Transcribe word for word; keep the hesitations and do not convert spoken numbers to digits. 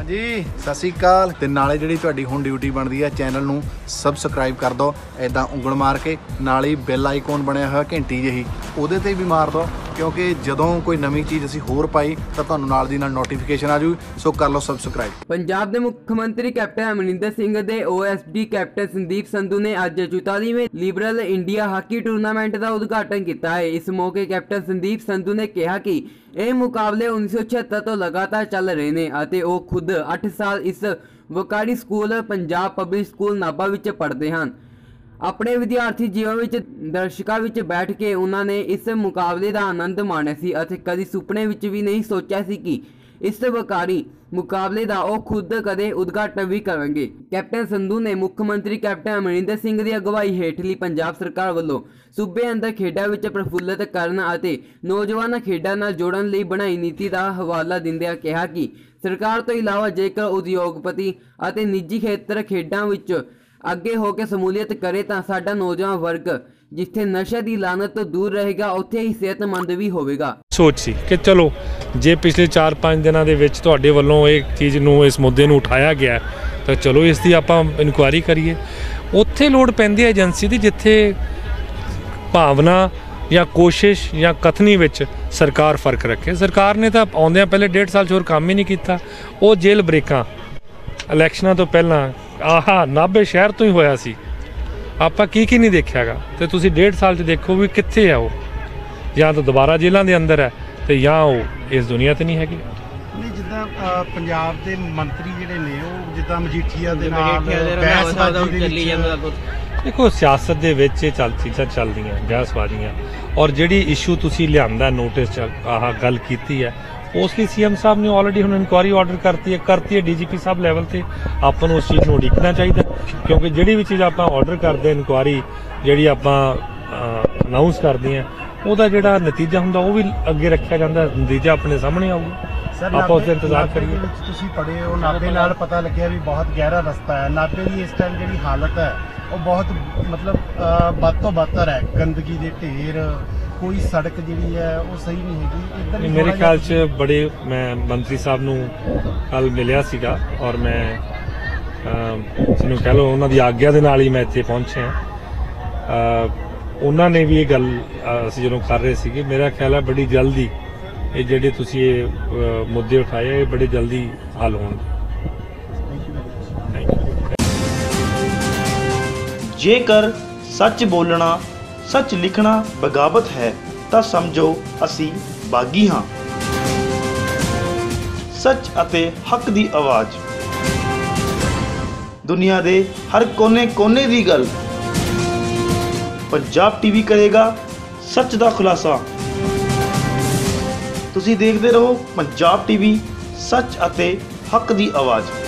जी सत श्री अकाल। ते नाले जिहड़ी तुहाडी हुण ड्यूटी बनदी है चैनल नूं सबसक्राइब कर दो, इदां उंगल मार के नाल ही बैल आइकॉन बनया होया घंटी जिही उहदे ते भी मार दो, क्योंकि जदों कोई नवीं चीज़ असीं होर पाई तां तुहानूं नाल दी नाल नोटिफिकेशन आ जूगी। सो कर लो सबसक्राइब। पंजाब के मुख्यमंत्री कैप्टन अमरिंदर सिंह दे O S D captain Sandeep Sandhu ने अज चौतालीवें लिबरल इंडिया हाकी टूरनामेंट का उद्घाटन किया है। इस मौके कैप्टन संदीप संधू ने कहा कि यह मुकाबले उन्नीस सौ छिहत्तर तो लगातार चल रहे हैं और वो खुद अठ साल इस वकारी school Punjab public school Nabha विच पढ़ते हैं। अपने विद्यार्थी जीवन विच दर्शकों विच बैठ के उन्होंने इस मुकाबले का आनंद माणिया सी अते कदी सुपने विच भी नहीं सोचा सी कि इस वकारी मुकाबले का वह खुद कदे उद्घाटन भी करेंगे। कैप्टन संधू ने मुख्यमंत्री कैप्टन अमरिंदर सिंह की अगवाई हेठली पंजाब सरकार वालों सूबे अंदर खेडा विच प्रफुल्लित करन अते नौजवान खेडा नाल जोड़न लई बनाई नीति का हवाला दिंदिआं कहा कि सरकार तो इलावा जेकर उद्योगपति अते निजी खेत्र खेडा विच अगे होकर समूलीयत करे तो साडा नौजवान वर्ग जिथे नशे की लानत तो दूर रहेगा उत्थे ही सेहतमंद भी होवेगा। सोच सी कि चलो जे पिछले चार पाँच दिनों के विच तुहाडे वल्लों एक चीज़ नूं इस मुद्दे नूं उठाया गया तो चलो इसकी आपां इनकुआरी करिए। उत्थे लोड़ पैंदी है एजेंसी की जिथे भावना या कोशिश या कथनी विच सरकार फर्क रखे। सरकार ने तो आउंदियां पहले डेढ़ साल होर काम ही नहीं किया। वो जेल ब्रेकां इलैक्शनां तो पहलां आहा नाभे शहर तो ही होया सी, ਆਪਾਂ ਕੀ ਕੀ नहीं देखियागा तो तुसी डेढ़ साल च देखो भी कित्थे है वो, या तो दोबारा जेलों के अंदर है तो या वो इस दुनिया ते नहीं हैगी। नहीं जिद्दां पंजाब के मंत्री जिहड़े ने वो जिद्दां मजीठीआ दे नाल बहसबाजी चली जांदा। देखो सियासत दे विच ये चल चीज़ां चलदियां बहसबाजियां और जिहड़ी इशू तुसी लिआंदा नोटिस च आह गल कीती है उसलिए सी एम साहब ने ऑलरेडी हुण इनकुआरी ऑर्डर करती है करती है डी जी पी साहब लैवल से। आपां नूं उस चीज़ नूं उड़ीकना चाहिए क्योंकि जिहड़ी भी चीज़ आपां ऑर्डर करते इनकुआरी जिहड़ी आपां अनाउंस करते हैं ਉਹਦਾ ਜਿਹੜਾ ਨਤੀਜਾ ਹੁੰਦਾ ਉਹ ਵੀ ਅੱਗੇ ਰੱਖਿਆ ਜਾਂਦਾ, ਨਤੀਜਾ ਆਪਣੇ ਸਾਹਮਣੇ ਆਊਗਾ। ਆਪਾਂ ਉਸ ਦਾ ਇੰਤਜ਼ਾਰ ਕਰੀਏ। ਤੁਸੀਂ ਪੜ੍ਹੇ ਹੋ ਨਾਭੇ ਨਾਲ ਪਤਾ ਲੱਗਿਆ ਵੀ ਬਹੁਤ ਗਹਿਰਾ ਰਸਤਾ ਹੈ। ਨਾਭੇ ਦੀ ਇਸ ਟਾਈਮ ਜਿਹੜੀ ਹਾਲਤ ਹੈ ਉਹ ਬਹੁਤ ਮਤਲਬ ਵੱਧ ਤੋਂ ਬੱਤਰ ਹੈ। ਗੰਦਗੀ ਦੇ ਢੇਰ, ਕੋਈ ਸੜਕ ਜਿਹੜੀ ਹੈ ਉਹ ਸਹੀ ਨਹੀਂ ਹੈਗੀ। ਮੇਰੇ ਖਿਆਲ 'ਚ ਬੜੇ ਮੈਂ ਮੰਤਰੀ ਸਾਹਿਬ ਨੂੰ ਕੱਲ ਮਿਲਿਆ ਸੀਗਾ ਔਰ ਮੈਂ ਜਿਹਨੂੰ ਕਹਿ ਲਓ ਉਹਨਾਂ ਦੀ ਆਗਿਆ ਦੇ ਨਾਲ ਹੀ ਮੈਂ ਇੱਥੇ ਪਹੁੰਚਿਆ। ਉਹਨਾਂ ਨੇ ਵੀ ਇਹ ਗੱਲ ਅਸੀਂ ਜਦੋਂ ਕਰ ਰਹੇ ਸੀਗੇ, ਮੇਰਾ ਖਿਆਲ ਹੈ ਬੜੀ ਜਲਦੀ ਇਹ ਜਿਹੜੇ ਤੁਸੀਂ ਇਹ ਮੁੱਦੇ ਉਠਾਏ ਇਹ ਬੜੇ ਜਲਦੀ ਹੱਲ ਹੋਣਗੇ। ਜੇਕਰ ਸੱਚ ਬੋਲਣਾ ਸੱਚ ਲਿਖਣਾ ਬਗਾਵਤ ਹੈ ਤਾਂ ਸਮਝੋ ਅਸੀਂ ਬਾਗੀ ਹਾਂ। ਸੱਚ ਅਤੇ ਹੱਕ ਦੀ ਆਵਾਜ਼, ਦੁਨੀਆ ਦੇ ਹਰ ਕੋਨੇ-ਕੋਨੇ ਦੀ ਗੱਲ पंजाब टीवी करेगा सच का खुलासा। तुसी देखते रहो पंजाब टीवी, सच अते हक दी आवाज़।